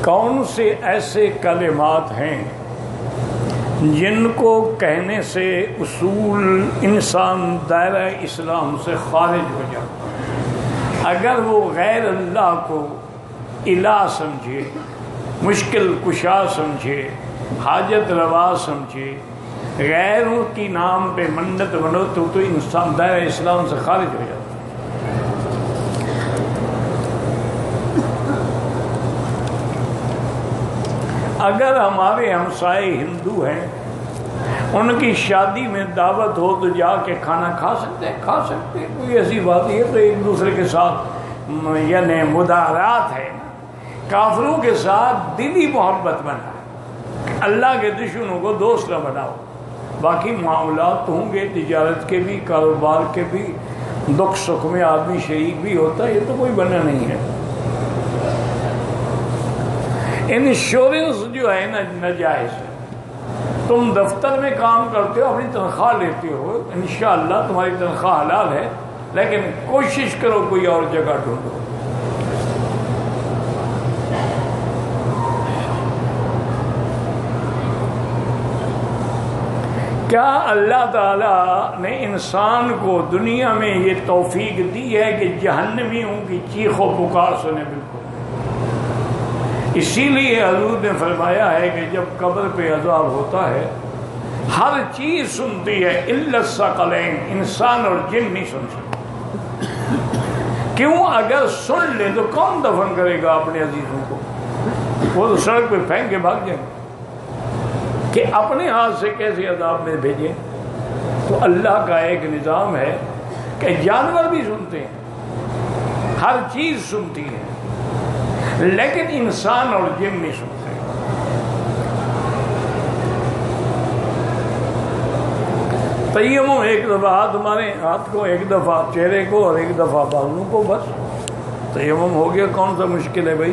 کون سے ایسے کلمات ہیں جن کو کہنے سے اصول انسان دائرہ اسلام سے خارج ہو جاتا ہے؟ اگر وہ غیر اللہ کو الہ سمجھے، مشکل کشا سمجھے، حاجت روا سمجھے، غیروں کی نام پہ منت بنو تو انسان دائرہ اسلام سے خارج ہو جاتا ہے۔ اگر ہمارے ہمسائے ہندو ہیں، ان کی شادی میں دعوت ہو تو جا کے کھانا کھا سکتے ہیں، کوئی ایسی بات نہیں ہے۔ تو ایک دوسرے کے ساتھ یعنی مدارات ہے، کافروں کے ساتھ دلی محبت بنا، اللہ کے دشمنوں کو دوست نہ بناؤ۔ باقی معاملات ہوں گے، تجارت کے بھی، کاروبار کے بھی، دکھ سکھ میں آدمی شریک بھی ہوتا ہے، یہ تو کوئی بنا نہیں ہے۔ انشورنس جو ہے نا ناجائز ہے۔ تم دفتر میں کام کرتے ہو، اپنی تنخواہ لیتے ہو، انشاءاللہ تمہاری تنخواہ حلال ہے، لیکن کوشش کرو کوئی اور جگہ ڈھونڈو۔ کیا اللہ تعالیٰ نے انسان کو دنیا میں یہ توفیق دی ہے کہ جہنمیوں کی چیخ و پکار سنے؟ بالکل۔ اسی لیے حضور نے فرمایا ہے کہ جب قبر پہ عذاب ہوتا ہے ہر چیز سنتی ہے الا الثقلین، انسان اور جن نہیں سن سکتے۔ کیوں؟ اگر سن لے تو کون دفن کرے گا اپنے عزیزوں کو؟ وہ تو سڑک پہ پھینک کے بھاگ جائیں گے کہ اپنے ہاتھ سے کیسے عذاب میں بھیجیں۔ تو اللہ کا ایک نظام ہے کہ جانور بھی سنتے ہیں، ہر چیز سنتی ہے، لیکن انسان اور جن نہیں سنتے۔ تیمم ایک دفعہ تمہارے ہاتھ کو، ایک دفعہ چہرے کو اور ایک دفعہ بالوں کو، بس تیمم ہو گیا۔ کون سا مشکل ہے بھائی؟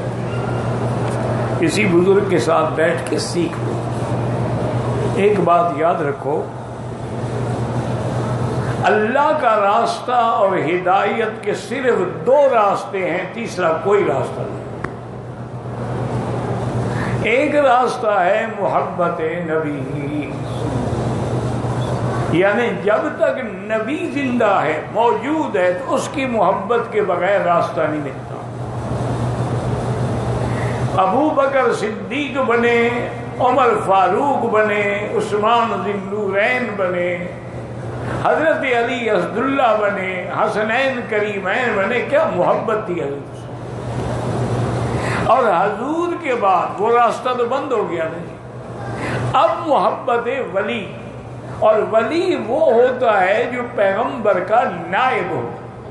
کسی بزرگ کے ساتھ بیٹھ کے سیکھ لو۔ ایک بات یاد رکھو، اللہ کا راستہ اور ہدایت کے صرف دو راستے ہیں، تیسرا کوئی راستہ نہیں۔ ایک راستہ ہے محبت نبی، یعنی جب تک نبی زندہ ہے، موجود ہے، تو اس کی محبت کے بغیر راستہ نہیں ملتا۔ ابو بکر صدیق بنے، عمر فاروق بنے، عثمان ذی النورین بنے، حضرت علی اسد اللہ بنے، حسنین کریمین بنے، کیا محبت تھی حضرت سے۔ اور حضور کے بعد وہ راستہ تو بند ہو گیا نہیں۔ اب محبت ولی، اور ولی وہ ہوتا ہے جو پیغمبر کا نائب ہو۔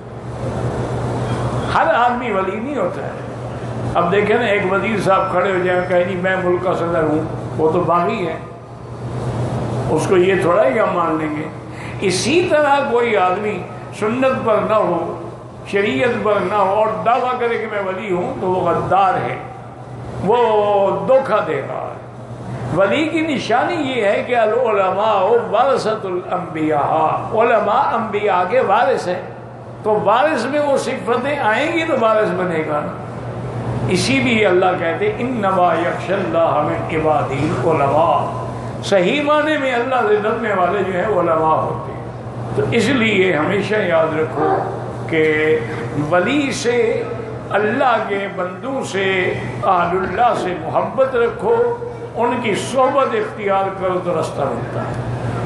ہر آدمی ولی نہیں ہوتا ہے۔ اب دیکھیں نا، ایک وزیر صاحب کھڑے ہو جائیں، کہیں جی میں ملک کا صدر ہوں، وہ تو باغی ہے، اس کو یہ تھوڑا ہی ہم مان لیں گے۔ اسی طرح کوئی آدمی سنت پر نہ ہو، شریعت پر نہ ہو، اور دعویٰ کرے کہ میں ولی ہوں، تو وہ غدار ہے، وہ دھوکہ دے رہا ہے۔ ولی کی نشانی یہ ہے کہ العلماء ورثۃ الانبیاء، علماء انبیاء کے وارث ہیں، تو وارث میں وہ صفتیں آئیں گی تو وارث بنے گا۔ اسی لیے اللہ کہتے انما یخشی اللہ من عبادہ العلماء، صحیح معنی میں اللہ سے ڈرنے والے جو ہیں علماء ہوتے ہیں۔ تو اس لیے ہمیشہ یاد رکھو کہ ولی سے، اللہ کے بندوں سے، اہل اللہ سے محبت رکھو، ان کی صحبت اختیار کرو تو رستہ ملتا ہے۔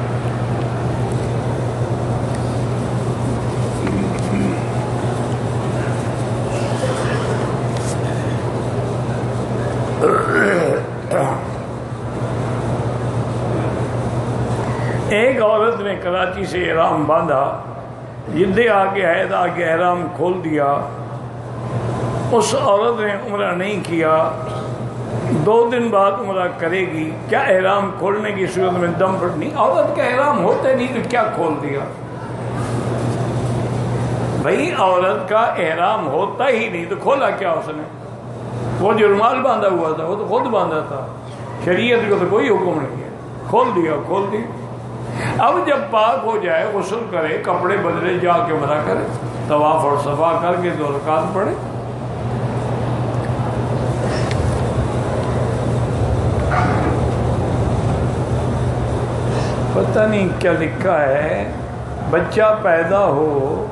ایک عورت نے کراچی سے احرام باندھا، جدے آگے حید آگے احرام کھول دیا۔ اس عورت نے عمرہ نہیں کیا، 2 دن بعد عمرہ کرے گی۔ کیا احرام کھولنے کی صورت میں دم پڑنی؟ عورت کا احرام ہوتا نہیں تو کیا کھول دیا بھائی؟ عورت کا احرام ہوتا ہی نہیں تو کھولا کیا اس نے؟ وہ جو رومال باندھا ہوا تھا وہ تو خود باندھا تھا، شریعت کو تو کوئی حکم نہیں ہے، کھول دیا۔ اب جب پاک ہو جائے، غسل کرے، کپڑے بدلے، جا کے عمرہ کرے، طواف اور صفا کر کے 2 رکعت پڑھے۔ پتہ نہیں کیا لکھا ہے، بچہ پیدا ہو،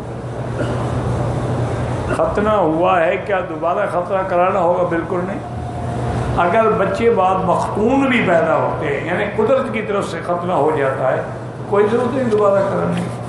ختنہ ہوا ہے، کیا دوبارہ ختنہ کرانا ہوگا؟ بالکل نہیں۔ اگر بچے بعد مختون بھی پیدا ہوتے ہیں، یعنی قدرت کی طرف سے ختنہ ہو جاتا ہے، کوئی ضرورت نہیں دوبارہ کرانے کی۔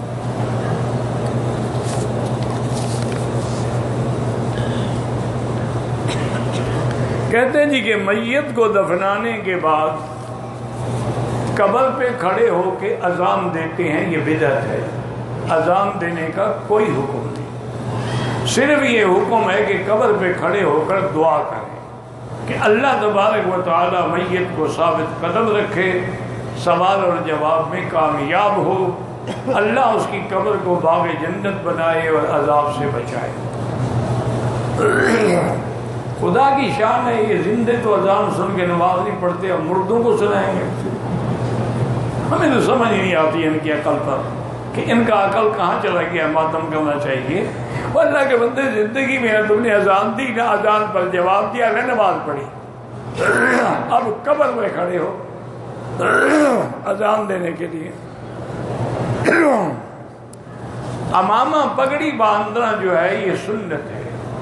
کہتے ہیں جی کہ میت کو دفنانے کے بعد قبر پہ کھڑے ہو کے اذان دیتے ہیں، یہ بدعت ہے۔ اذان دینے کا کوئی حکم نہیں، صرف یہ حکم ہے کہ قبر پہ کھڑے ہو کر دعا کریں کہ اللہ تبارک و تعالی میت کو ثابت قدم رکھے، سوال اور جواب میں کامیاب ہو، اللہ اس کی قبر کو باغ جنت بنائے اور عذاب سے بچائے۔ خدا کی شان ہے، یہ زندے تو اذان سن کے نماز نہیں پڑھتے، اور مردوں کو سنائیں گے؟ ہمیں تو سمجھ نہیں آتی ان کی عقل پر کہ ان کا عقل کہاں چلا گیا۔ ماتم کرنا چاہیے، وہ اللہ کے بندے زندگی میں تم نے اذان دی نہ اذان پر جواب دیا نہ نماز پڑھی، اب قبر میں کھڑے ہو اذان دینے کے لیے۔ امامہ پگڑی باندھنا جو ہے یہ سنت ہے۔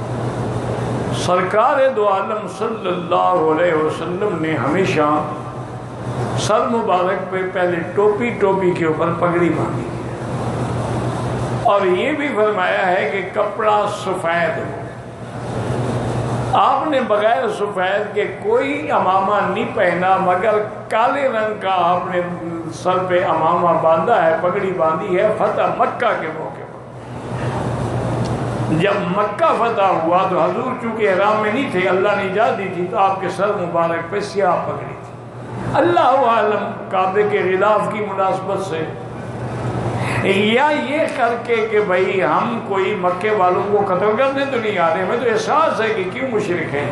سرکار دو عالم صلی اللہ علیہ وسلم نے ہمیشہ سر مبارک پہ پہلے ٹوپی کے اوپر پگڑی باندھی ہے، اور یہ بھی فرمایا ہے کہ کپڑا سفید ہو۔ آپ نے بغیر سفید کے کوئی امامہ نہیں پہنا، مگر کالے رنگ کا آپ نے سر پہ امامہ باندھا ہے، پگڑی باندھی ہے فتح مکہ کے موقع پر۔ جب مکہ فتح ہوا تو حضور چونکہ احرام میں نہیں تھے، اللہ نے اجازت دی تھی، تو آپ کے سر مبارک پہ سیاہ پگڑی تھی۔ اللہ عالم کعبے کے غلاف کی مناسبت سے، یا یہ کر کے کہ بھئی ہم کوئی مکے والوں کو قتل کرنے تو نہیں آ رہے، ہمیں تو احساس ہے کہ کیوں مشرک ہیں۔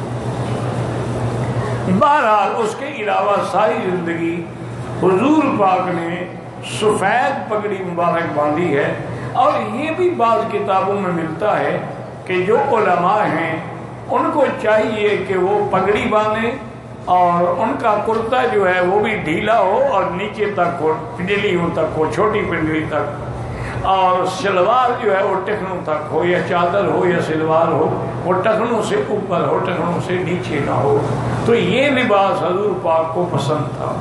بہرحال اس کے علاوہ ساری زندگی حضور پاک نے سفید پگڑی مبارک باندھی ہے، اور یہ بھی بعض کتابوں میں ملتا ہے کہ جو علماء ہیں ان کو چاہیے کہ وہ پگڑی باندھیں، اور ان کا کرتا جو ہے وہ بھی ڈھیلا ہو اور نیچے تک ہو، پنڈلیوں تک ہو، چھوٹی پنڈلی تک، اور شلوار جو ہے وہ ٹخنوں تک ہو، یا چادر ہو یا شلوار ہو، وہ ٹخنوں سے اوپر ہو، ٹخنوں سے نیچے نہ ہو۔ تو یہ لباس حضور پاک کو پسند تھا۔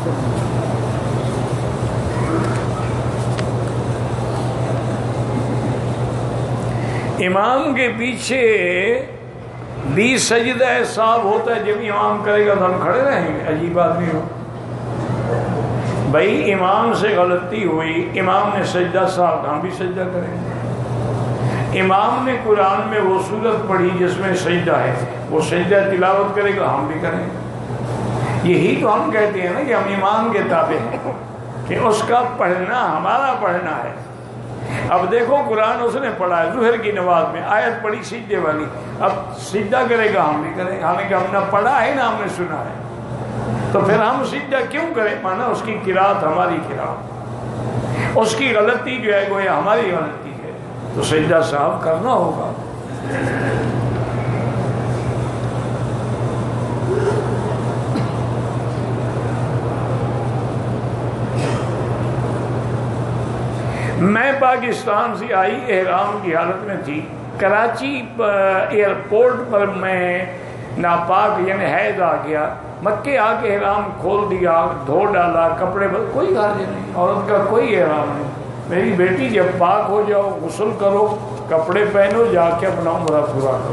امام کے پیچھے بھی سجدہ صاحب ہوتا ہے، جب امام کرے گا تو ہم کھڑے رہیں گے؟ عجیب آدمی ہو بھائی، امام سے غلطی ہوئی، امام نے سجدہ صاحب، ہم بھی سجدہ کریں گے۔ امام نے قرآن میں وہ سورت پڑھی جس میں سجدہ ہے، وہ سجدہ تلاوت کرے گا، ہم بھی کریں گے۔ یہی تو ہم کہتے ہیں نا کہ ہم امام کے تابع ہیں، کہ اس کا پڑھنا ہمارا پڑھنا ہے۔ اب دیکھو قرآن اس نے پڑھا ہے، ظہر کی نماز میں آیت پڑھی سجدے والی، اب سجدہ کرے گا ہم بھی کریں گے، حالانکہ ہم نے پڑھا ہے نا، ہم نے سنا ہے، تو پھر ہم سجدہ کیوں کریں؟ مانا اس کی قرات ہماری قرات، اس کی غلطی جو ہے گویا ہماری غلطی ہے، تو سجدہ صاحب کرنا ہوگا۔ میں پاکستان سے آئی، احرام کی حالت میں تھی، کراچی ایئرپورٹ پر میں ناپاک یعنی حیض آ گیا، مکے آ کے احرام کھول دیا، دھو ڈالا، کپڑے کوئی حرج نہیں، عورت کا کوئی احرام نہیں۔ میری بیٹی جب پاک ہو جاؤ غسل کرو، کپڑے پہنو، جا کے اپنا عمرہ پورا کرو۔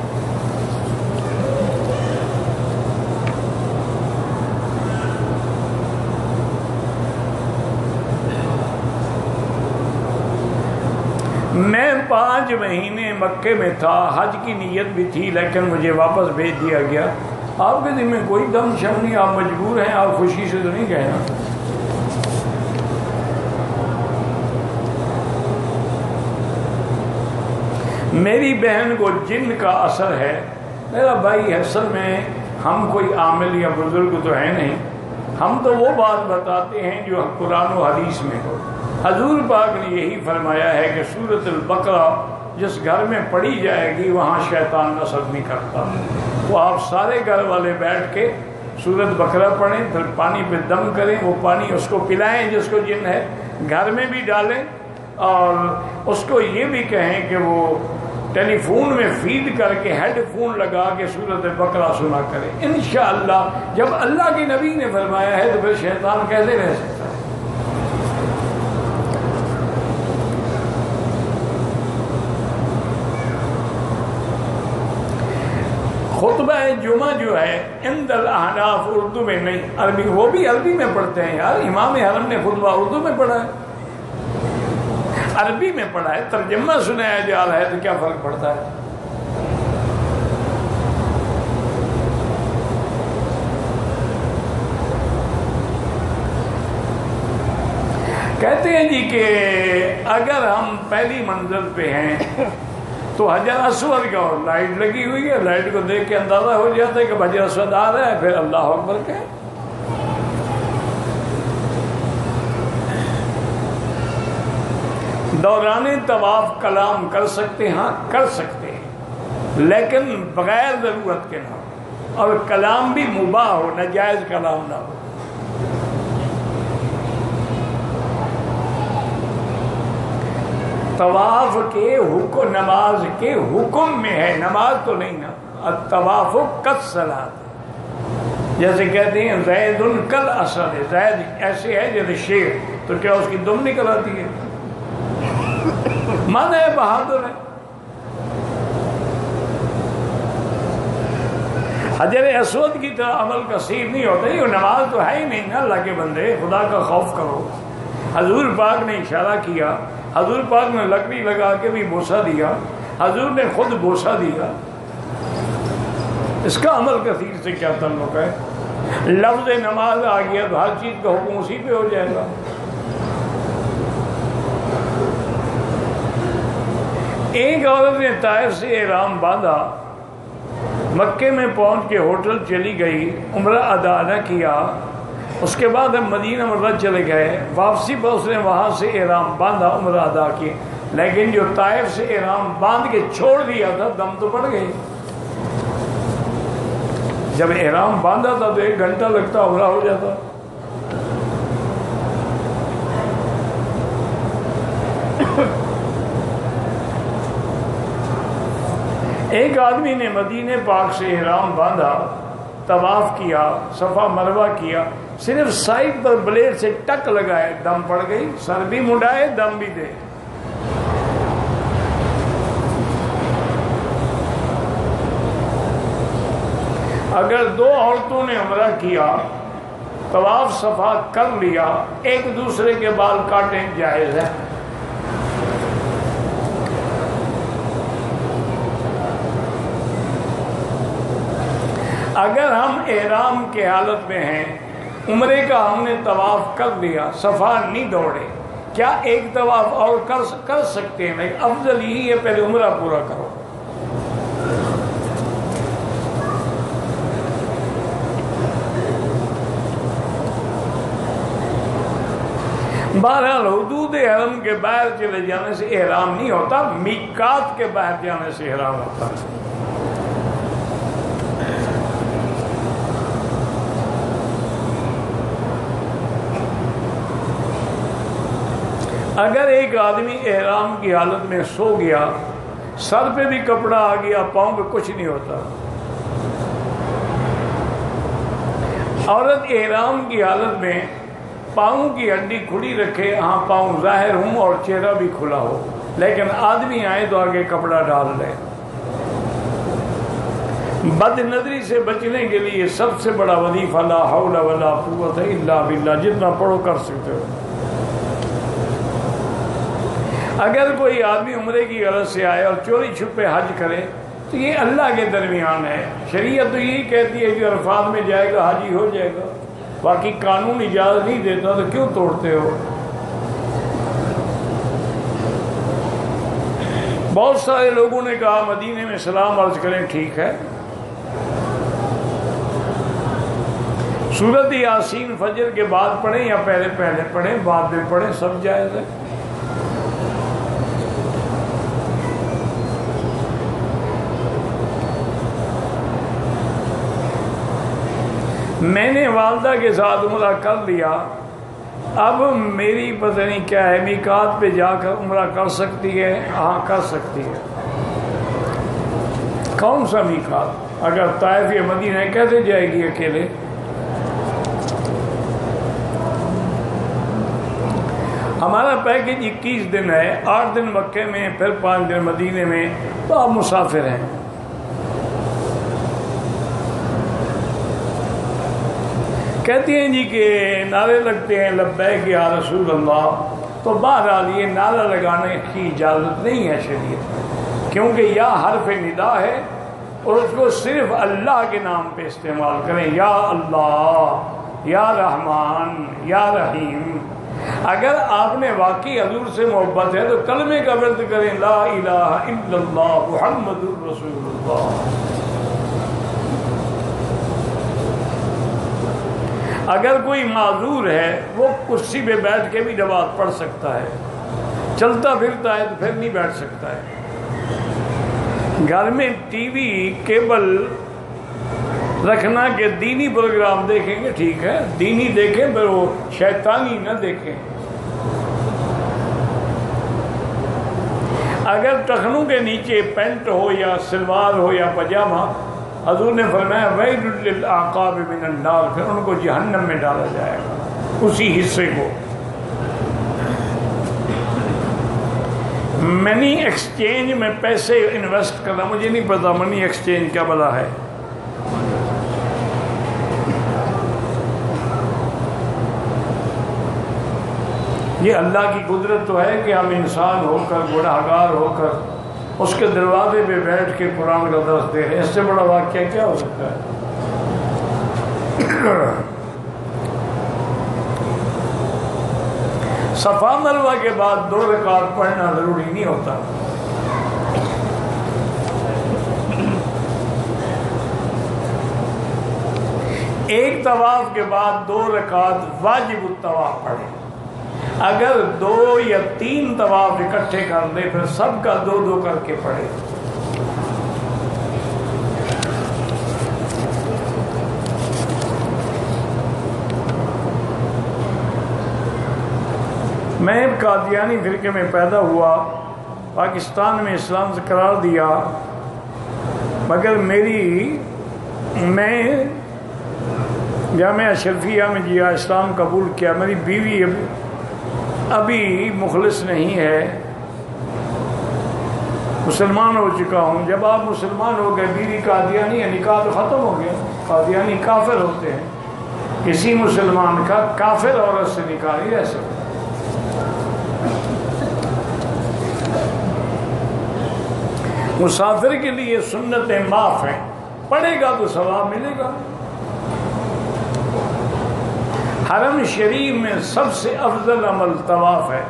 میں 5 مہینے مکے میں تھا، حج کی نیت بھی تھی، لیکن مجھے واپس بھیج دیا گیا۔ آپ کے دل میں کوئی دم شم نہیں، آپ مجبور ہیں، آپ خوشی سے تو نہیں گئے نا۔ میری بہن کو جن کا اثر ہے، میرا بھائی اصل میں ہم کوئی عامل یا بزرگ تو ہے نہیں، ہم تو وہ بات بتاتے ہیں جو قرآن و حدیث میں ہو۔ حضور پاک نے یہی فرمایا ہے کہ سورۃ البقرہ جس گھر میں پڑھی جائے گی وہاں شیطان اثر نہیں کرتا۔ تو آپ سارے گھر والے بیٹھ کے سورۃ بقرہ پڑھیں، پھر پانی پہ دم کریں، وہ پانی اس کو پلائیں جس کو جن ہے، گھر میں بھی ڈالیں، اور اس کو یہ بھی کہیں کہ وہ ٹیلی فون میں فیڈ کر کے ہیڈ فون لگا کے سورۃ بقرہ سنا کرے۔ انشاءاللہ جب اللہ کے نبی نے فرمایا ہے تو پھر شیطان کیسے رہ سکتا ہے؟ خطبہ جمعہ جو ہے عند الاحناف اردو میں نہیں، عربی، وہ بھی عربی میں پڑھتے ہیں یار، امام حرم نے خطبہ اردو میں پڑھا ہے، عربی میں پڑھا ہے، ترجمہ سنایا جا رہا ہے تو کیا فرق پڑتا ہے؟ کہتے ہیں جی کہ اگر ہم پہلی منزل پہ ہیں تو حجر اسود کا اور لائٹ لگی ہوئی ہے، لائٹ کو دیکھ کے اندازہ ہو جاتا ہے کہ حجر اسود آ رہا ہے، پھر اللہ اکبر کہیں۔ دوران طواف کلام کر سکتے ہیں، ہاں کر سکتے ہیں، لیکن بغیر ضرورت کے نہ ہو، اور کلام بھی مباح ہو، ناجائز کلام نہ ہو۔ طواف کے حکم نماز کے حکم میں ہے، نماز تو نہیں نا، الطواف کالصلاۃ، جیسے کہتے ہیں زید کل اسد، زید ایسے ہے جیسے شیر، تو کیا اس کی دم نکل آتی ہے؟ مانا ہے بہادر ہے۔ حجر اسود کی طرح عمل کثیر نہیں ہوتا، یہ نماز تو ہے ہی نہیں نا، اللہ کے بندے خدا کا خوف کرو۔ حضور پاک نے اشارہ کیا، حضور پاک نے لکڑی لگا کے بھی بوسہ دیا، حضور نے خود بوسہ دیا، اس کا عمل کثیر سے کیا تعلق ہے؟ لفظ نماز آ گیا تو ہر چیز کا حکم اسی پہ ہو جائے گا۔ ایک عورت نے طائف سے احرام باندھا، مکے میں پہنچ کے ہوٹل چلی گئی، عمرہ ادا نہ کیا، اس کے بعد ہم مدینہ منورہ چلے گئے، واپسی پر اس نے وہاں سے احرام باندھا، عمرہ ادا کی، لیکن جو طائف سے احرام باندھ کے چھوڑ دیا تھا دم تو پڑ گئی۔ جب احرام باندھا تھا تو 1 گھنٹہ لگتا عمرہ ہو جاتا۔ ایک آدمی نے مدینہ پاک سے احرام باندھا، طواف کیا، صفا مروہ کیا، صرف سائڈ پر بلیڈ سے ٹک لگائے، دم پڑ گئی، سر بھی مڈائے، دم بھی دے۔ اگر 2 عورتوں نے عمرہ کیا، طواف صفا کر لیا، ایک دوسرے کے بال کاٹیں جائز ہے۔ اگر ہم احرام کے حالت میں ہیں، عمرے کا ہم نے طواف کر لیا، صفا نہیں دوڑے، کیا ایک طواف اور کر سکتے ہیں؟ لیکن افضل یہی ہے پہلے عمرہ پورا کرو۔ بہرحال حدود حرم کے باہر چلے جانے سے احرام نہیں ہوتا، میقات کے باہر جانے سے احرام ہوتا ہے۔ اگر ایک آدمی احرام کی حالت میں سو گیا، سر پہ بھی کپڑا آ گیا، پاؤں پہ کچھ نہیں ہوتا۔ عورت احرام کی حالت میں پاؤں کی ہڈی کھلی رکھے، ہاں پاؤں ظاہر ہوں اور چہرہ بھی کھلا ہو، لیکن آدمی آئے تو آگے کپڑا ڈال لے۔ بد نظری سے بچنے کے لیے سب سے بڑا وظیفہ لا حول ولا قوت الا باللہ، جتنا پڑھو کر سکتے ہو۔ اگر کوئی آدمی عمرے کی غرض سے آئے اور چوری چھپے حج کرے تو یہ اللہ کے درمیان ہے، شریعت تو یہی کہتی ہے کہ عرفات میں جائے گا حاجی ہو جائے گا، باقی قانون اجازت نہیں دیتا تو کیوں توڑتے ہو؟ بہت سارے لوگوں نے کہا مدینے میں سلام عرض کریں، ٹھیک ہے، سورۃ یاسین فجر کے بعد پڑھیں یا پہلے پڑھیں، بعد میں پڑھیں، سب جائز ہے۔ میں نے والدہ کے ساتھ عمرہ کر لیا، اب میری پتہ نہیں کیا ہے، میقات پہ جا کر عمرہ کر سکتی ہے؟ ہاں کر سکتی ہے۔ کون سا میقات؟ اگر طائف یا مدینہ ہے کیسے جائے گی اکیلے؟ ہمارا پیکج 21 دن ہے، 8 دن مکے میں، پھر 5 دن مدینے میں، تو آپ مسافر ہیں۔ کہتے ہیں جی کہ نعرے لگتے ہیں لبیک یا رسول اللہ، تو بہرحال یہ نعرہ لگانے کی اجازت نہیں ہے شریعت میں، کیونکہ یا حرف ندا ہے اور اس کو صرف اللہ کے نام پہ استعمال کریں، یا اللہ، یا رحمان، یا رحیم۔ اگر آپ نے واقعی حضور سے محبت ہے تو کلمے کا ورد کریں، لا الہ الا اللہ محمد الرسول اللہ۔ اگر کوئی معذور ہے وہ کرسی پہ بیٹھ کے بھی نماز پڑھ سکتا ہے، چلتا پھرتا ہے تو پھر نہیں بیٹھ سکتا ہے۔ گھر میں ٹی وی کیبل رکھنا کہ دینی پروگرام دیکھیں گے، ٹھیک ہے، دینی دیکھیں پر وہ شیطانی نہ دیکھیں۔ اگر ٹخنوں کے نیچے پینٹ ہو یا سلوار ہو یا پاجامہ، حضور نے فرمایا ویل للعقاب من النار، پھر ان کو جہنم میں ڈالا جائے گا اسی حصے کو۔ منی ایکسچینج میں پیسے انویسٹ کرنا، مجھے نہیں پتا منی ایکسچینج کیا بلا ہے۔ یہ اللہ کی قدرت تو ہے کہ ہم انسان ہو کر، گنہگار ہو کر اس کے دروازے پہ بیٹھ کے قرآن کا درس دے رہے ہیں، اس سے بڑا واقعہ کیا ہو سکتا ہے؟ صفا مروہ کے بعد 2 رکعت پڑھنا ضروری نہیں ہوتا۔ ایک طواف کے بعد 2 رکعت واجب الطواف پڑھیں۔ اگر 2 یا 3 طواف اکٹھے کر دے پھر سب کا 2 کر کے پڑھے۔ میں قادیانی فرقے میں پیدا ہوا، پاکستان میں اسلام سے قرار دیا، مگر میں جامعہ اشرفیہ میں جیا، اسلام قبول کیا، میری بیوی ابھی مخلص نہیں ہے، مسلمان ہو چکا ہوں۔ جب آپ مسلمان ہو گئے، بیوی قادیانی ہے، نکاح تو ختم ہو گیا۔ قادیانی کافر ہوتے ہیں، کسی مسلمان کا کافر عورت سے نکاح نہیں رہ سکتا۔ مسافر کے لیے سنتیں معاف ہیں، پڑھے گا تو ثواب ملے گا۔ حرم شریف میں سب سے افضل عمل طواف ہے۔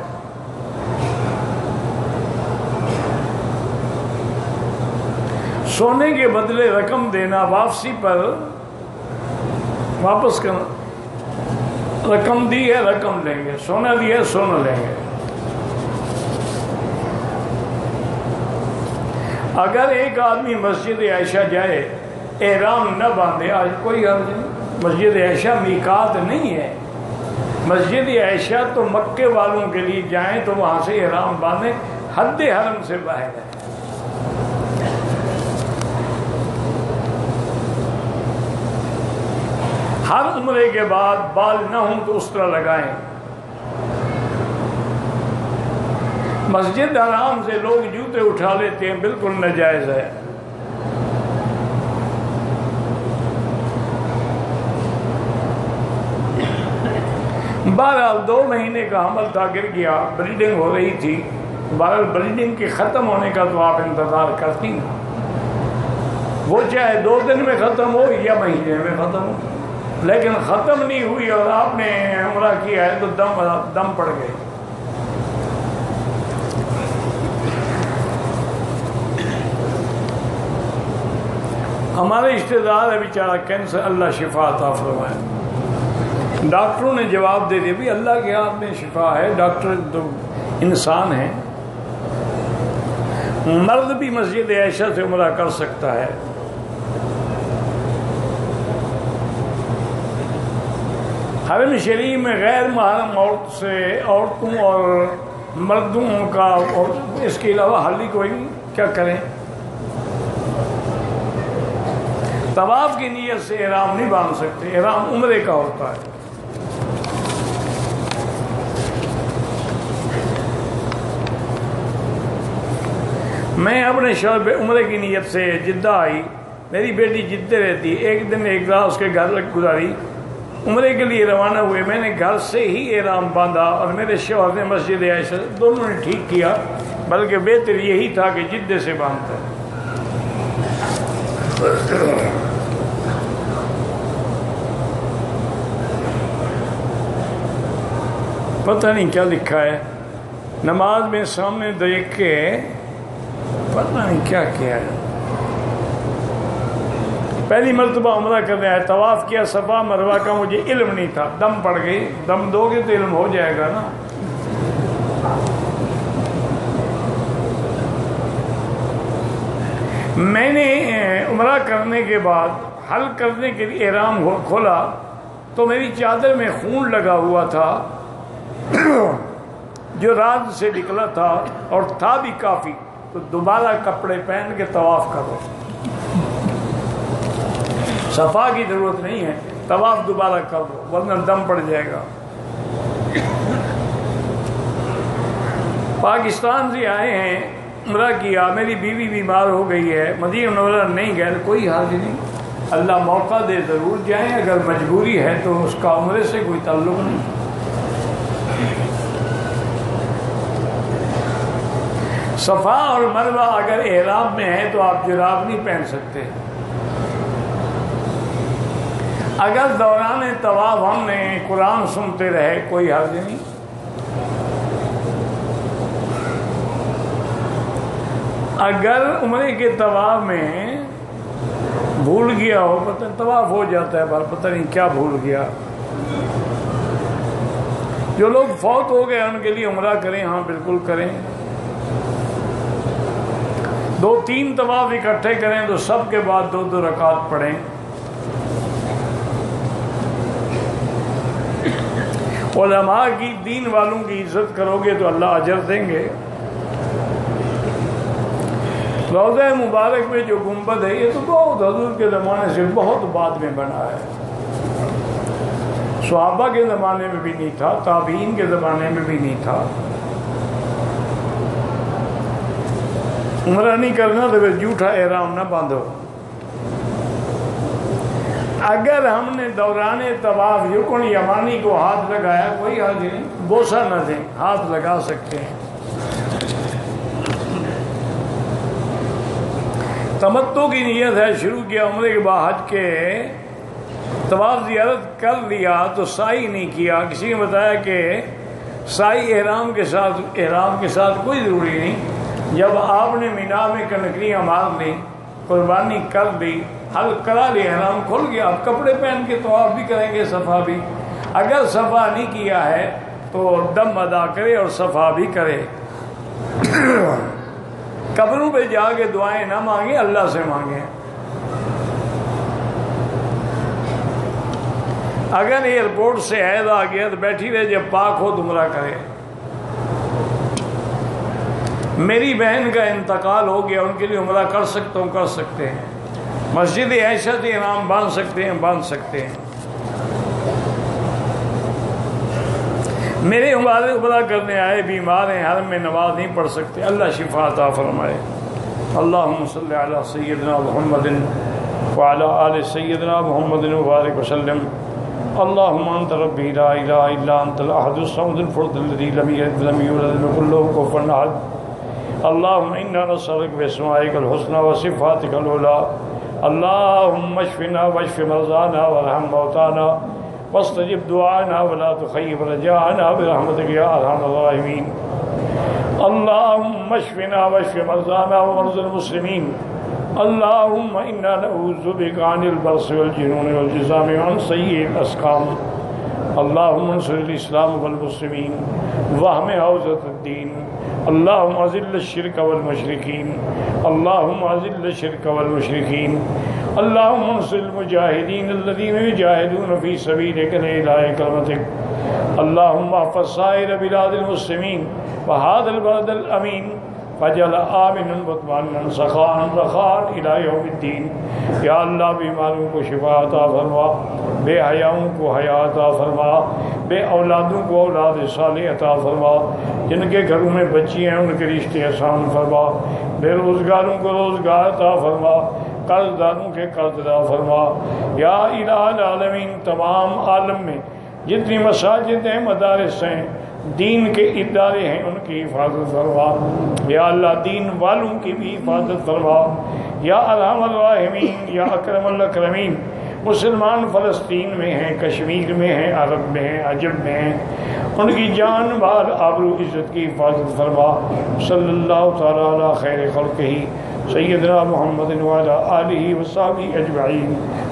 سونے کے بدلے رقم دینا، واپسی پر واپس کرنا، رقم دی ہے رقم لیں گے، سونا دیا ہے سونا لیں گے۔ اگر ایک آدمی مسجد عائشہ جائے، احرام نہ باندھے، آج کوئی حرج نہیں، مسجد عائشہ میقات نہیں ہے۔ مسجد عائشہ تو مکے والوں کے لیے جائیں تو وہاں سے احرام باندھیں، حد حرم سے باہر ہے۔ ہر عمرے کے بعد بال نہ ہوں تو اس طرح لگائیں۔ مسجد حرام سے لوگ جوتے اٹھا لیتے ہیں، بالکل ناجائز ہے۔ بہرحال 2 مہینے کا حمل تھا، گر گیا، بلیڈنگ ہو رہی تھی۔ بہرحال بلیڈنگ کے ختم ہونے کا تو آپ انتظار کرتی نا، وہ چاہے 2 دن میں ختم ہو یا مہینے میں ختم ہو، لیکن ختم نہیں ہوئی اور آپ نے عمرہ کیا ہے تو دم پڑ گئے۔ ہمارے رشتے دار ہے بیچارہ کینسر، اللہ شفا عطا فرمائے۔ ڈاکٹروں نے جواب دے دیا بھی اللہ کے ہاتھ میں شفا ہے، ڈاکٹر تو انسان ہیں۔ مرد بھی مسجد عائشہ سے عمرہ کر سکتا ہے۔ حرم شریف میں غیر محرم عورتوں اور مردوں کا، اور اس کے علاوہ حل ہی کوئی نہیں، کیا کریں؟ طواف کی نیت سے احرام نہیں باندھ سکتے، احرام عمرے کا ہوتا ہے۔ میں اپنے شعبے عمرے کی نیت سے جدہ آئی، میری بیٹی جدہ رہتی، ایک دن ایک رات اس کے گھر گزاری، عمرے کے لیے روانہ ہوئے، میں نے گھر سے ہی احرام باندھا اور میرے شوہر نے مسجد عائشہ، دونوں نے ٹھیک کیا، بلکہ بہتر یہی تھا کہ جدہ سے باندھتا ہے۔ پتہ نہیں کیا لکھا ہے، نماز میں سامنے دیکھ کے پتہ نہیں کیا کیا ہے۔ پہلی مرتبہ عمرہ کرنے آیا، طواف کیا صفا مروہ کا، مجھے علم نہیں تھا، دم پڑ گئی، دم دو گے تو علم ہو جائے گا نا۔ میں نے عمرہ کرنے کے بعد حل کرنے کے لیے احرام کھولا تو میری چادر میں خون لگا ہوا تھا جو رات سے نکلا تھا اور تھا بھی کافی، تو دوبارہ کپڑے پہن کے طواف کرو، صفا کی ضرورت نہیں ہے، طواف دوبارہ کر دو ورنہ دم پڑ جائے گا۔ پاکستان سے آئے ہیں، عمرہ کیا، میری بیوی بیمار ہو گئی ہے، مدینہ منورہ نہیں گئے، کوئی حرج نہیں، اللہ موقع دے ضرور جائیں، اگر مجبوری ہے تو اس کا عمرے سے کوئی تعلق نہیں۔ صفا اور مروہ اگر احرام میں ہے تو آپ جراب نہیں پہن سکتے۔ اگر دوران طواف ہم نے قرآن سنتے رہے کوئی حرج نہیں۔ اگر عمرے کے طواف میں بھول گیا ہو، پتہ طواف ہو جاتا ہے پر پتہ نہیں کیا بھول گیا۔ جو لوگ فوت ہو گئے ان کے لیے عمرہ کریں، ہاں بالکل کریں، 2-3 طواف اکٹھے کریں تو سب کے بعد 2 رکعت پڑھیں۔ علماء کی، دین والوں کی عزت کرو گے تو اللہ اجر دیں گے۔ روضہ مبارک میں جو گنبد ہے یہ تو بہت حضور کے زمانے سے بہت بعد میں بنا ہے، صحابہ کے زمانے میں بھی نہیں تھا، تابعین کے زمانے میں بھی نہیں تھا۔ عمرہ نہیں کرنا تو پھر جھوٹا احرام نہ باندھو۔ اگر ہم نے دوران طواف رکن یمانی کو ہاتھ لگایا کوئی حرج نہیں، بوسہ نہ دیں، ہاتھ لگا سکتے ہیں۔ تمتع کی نیت ہے، شروع کیا عمرے کے بعد حج کے طواف زیارت کر لیا تو سعی نہیں کیا۔ کسی نے بتایا کہ سعی احرام کے ساتھ کوئی ضروری نہیں۔ جب آپ نے مینا میں کنکریاں مار لی، قربانی کر دی، حل کرا لیا، احرام کھل گیا، آپ کپڑے پہن کے طواف بھی کریں گے، صفا بھی۔ اگر صفا نہیں کیا ہے تو دم ادا کرے اور صفا بھی کرے۔ قبروں پہ جا کے دعائیں نہ مانگیں، اللہ سے مانگیں۔ اگر ایئرپورٹ سے حیض آ گیا تو بیٹھی رہے، جب پاک ہو تو عمرہ کرے۔ میری بہن کا انتقال ہو گیا، ان کے لیے عمرہ کر سکتا ہوں، کر سکتے ہیں۔ مسجد عائشہ سے احرام باندھ سکتے ہیں، باندھ سکتے ہیں۔ میرے عمرہ کرنے آئے بیمار ہیں، حرم میں نماز نہیں پڑھ سکتے، اللہ شفا عطا فرمائے۔ اللہم صلی علی سیدنا محمد وعلی آل سیدنا محمد وبارک وسلم۔ اللہم انت ربی لا الہ الا انت الاحد الصمد الفرد الذی لم یلد ولم یولد ولم یکن له کفوا احد۔ اللہم انا نسألک باسمائک الحسنی وصفاتک العلی، اللہم اشفنا واشف مرضانا وارحم موتانا واستجب دعانا ولا تخيب رجاءنا برحمتك يا ارحم الراحمين۔ اللهم اشفنا واشف مرضانا ومرضى المسلمين، اللهم انا نعوذ بك عن البرص والجنون والجذام وعن سيء الاسقام، اللهم انصر الاسلام والمسلمين واحم حوزة الدين، اللهم اذل الشرك والمشركين، اللهم اذل الشرك والمشركين، اللهم انصر المجاهدين الذين يجاهدون في سبيلك لإعلاء كلمتك اللهم احفظ سائر بلاد المسلمين وهذا البلد الأمين فجعل آمنا مطمئنا سخاء رخاء إلى يوم الدين. یا اللہ بیماروں کو شفا عطا فرما، بے حیاؤں کو حیا عطا فرما، بے اولادوں کو اولاد صالح عطا فرما، جن کے گھروں میں بچی ہیں ان کے رشتے آسان فرما، بے روزگاروں کو روزگار عطا فرما، قرض داروں کے قرض عطا فرما. یا الہ العالمین تمام عالم میں جتنی مساجد ہیں، مدارس ہیں، دین کے ادارے ہیں، ان کی حفاظت فرما. یا اللہ دین والوں کی بھی حفاظت فرما. یا ارحم الراحمین، یا اکرم الاکرمین. مسلمان فلسطین میں ہیں، کشمیر میں ہیں، عرب میں ہیں، عجم میں ہیں، ان کی جان مال آبرو عزت کی حفاظت فرما. صلی اللہ تعالیٰ علی خیر خلقہ سیدنا محمد وعلی آلہ وصحبہ اجمعین.